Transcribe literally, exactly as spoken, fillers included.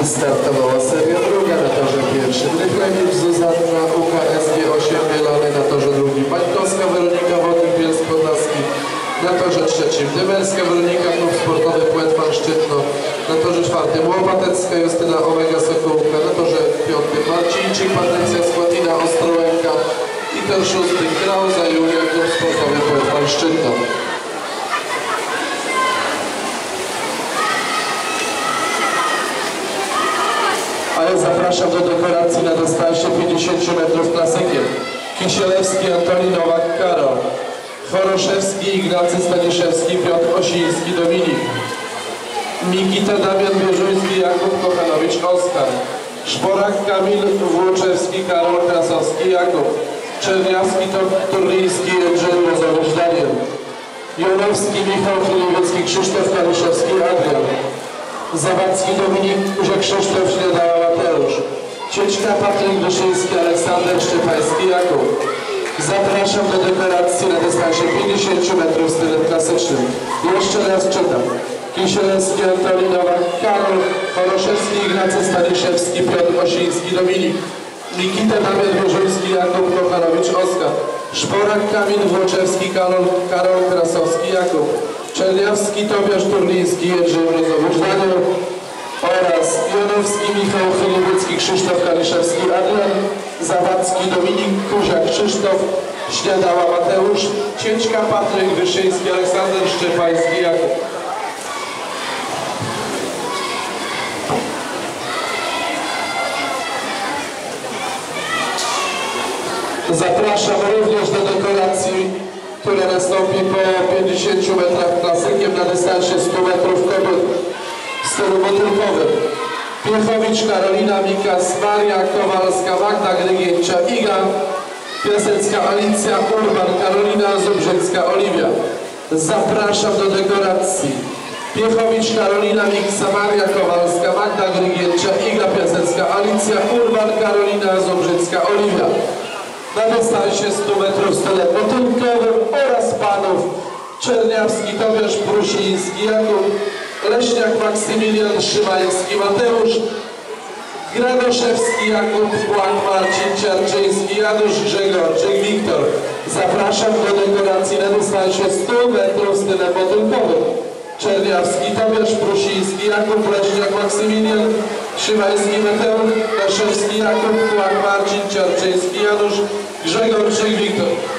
Startowała seria druga na torze pierwszym. Rychlewicz Zuzanna U K S G osiem Bielany, na torze drugim Bańkowska Weronika Wodnik Bielsk Podlaski, na torze trzecim Dymerska Weronika Klub Sportowy Płetwan Szczytno, na torze czwartym Łopatecka Justyna Omega Sokołówka, na torze piątym Marcińczyk Patrycja Składina Ostrołęka i tor szósty Krauza Julia Klub Sportowy Płetwan Szczytno. A ja zapraszam do dekoracji na dystansie pięćdziesiąt metrów klasykiem. Kisielewski Antoni Nowak Karol, Choroszewski Ignacy Staniszewski Piotr Osiński Dominik, Mikita Damian Bierzuński Jakub Kochanowicz Oskar, Szporak Kamil Włoczewski Karol Krasowski Jakub, Czerniawski Turliński Jędrzej Rozowicz Daniel, Jonowski Michał Chiliewicki Krzysztof Kaliszewski Adrian, Zawadzki Dominik Kuziak Krzysztof Śniadała Mateusz, Cieczka Patryk Wyszyński Aleksander Szczepański Jakub. Zapraszam do dekoracji na dystansie pięćdziesiąt metrów stylem klasycznym. Jeszcze raz czytam. Kisielewski Antoni Nowak Karol, Choroszewski Ignacy Staniszewski Piotr Osiński Dominik, Mikita Damian Wierzyński Jakub Kochanowicz Oskar, Szporak Kamil Włoczewski Karol, Karol Krasowski Jakub, Czerniawski Tobiasz Turliński Jędrzej Rozowicz Daniel oraz Jonowski Michał Chiliewicki Krzysztof Kaliszewski Adrian, Zawadzki Dominik Kuziak Krzysztof Śniadała Mateusz, Cieczka Patryk Wyszyński Aleksander Szczepański Jakub. Zapraszam również do dekoracji, która nastąpi po pięćdziesięciu metrach klasykiem na dystansie stu metrów kobiet w stylu motylkowym. Piechowicz Karolina Mikas, Maria Kowalska, Magda Grygięcia Iga, Piasecka Alicja Urban, Karolina Zubrzycka Oliwia. Zapraszam do dekoracji. Piechowicz Karolina Miksa, Maria Kowalska, Magda Grygięcia Iga, Piasecka Alicja Urban, Karolina Zubrzycka Oliwia. Na dystansie stu metrów w style motylkowym oraz panów Czerniawski Tobiasz Prusiński Jakub, Leśniak Maksymilian Szymański Mateusz, Gradoszewski Jakub, Błąd Marcin Ciarczyński Janusz Grzegorczyk Wiktor. Zapraszam do dekoracji na dystansie stu metrów w style motylkowym. Czerniawski Tobiasz Prusiński Jakub, Leśniak Maksymilian Szymański Mateusz, Leszewski Jakub, Błąd Marcin Ciarczyński Janusz Grzegorczyk Wiktor.